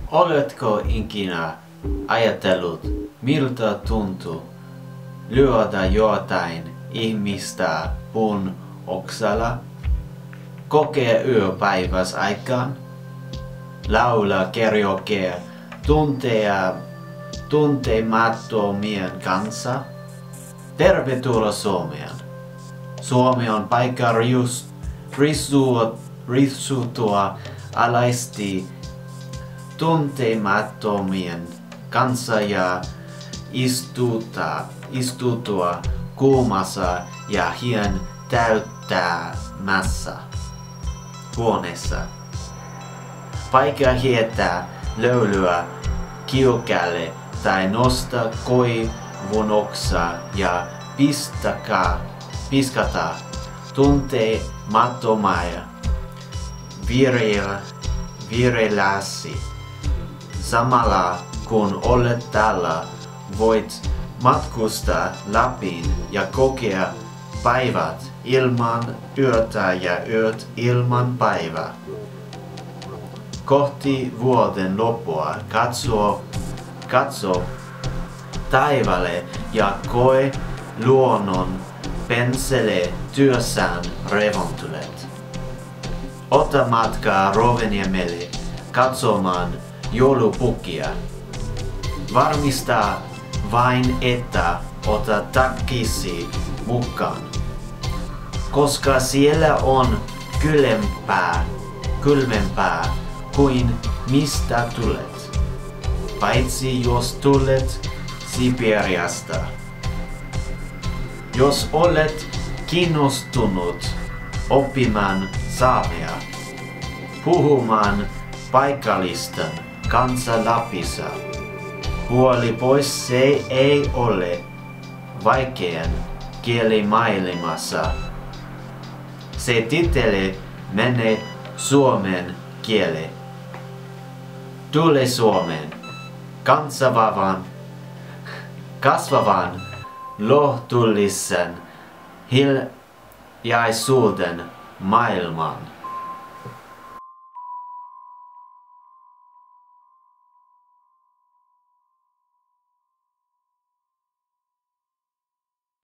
Oletko ikinä ajatellut, miltä tuntuu lyödä jotain ihmistä puun oksalla? Kokea yöpäiväs aikaan? Laula karaoke tuntemattomien kanssa? Tervetuloa Suomeen. Suomi on paikka riisutua alasti tuntemattomien kanssa ja istutua kuumassa ja hien täyttämässä huoneessa. Paikka heittää löylyä kiukalle tai nosta koivun oksa ja piskata tuntemattomia vireilläsi. Samalla kun olet täällä, voit matkustaa Lappiin ja kokea päivät ilman yötä ja yöt ilman päivää. Kohti vuoden loppua katso taivaalle ja koe luonnon pensele työssään revontulet. Ota matkaa Rovaniemelle katsomaan joulupukkia. Varmista vain, että ota takkisi mukaan, koska siellä on kylmempää kuin mistä tulet, paitsi jos tulet Siperiasta. Jos olet kiinnostunut oppimaan saamea, puhumaan paikallisten kanssa Lapissa, huoli pois, se ei ole vaikean kielimaailmassa. Se titteli menee suomen kieli. Tule Suomeen kasvavan lohtullisen hiljaisuuden maailmaan.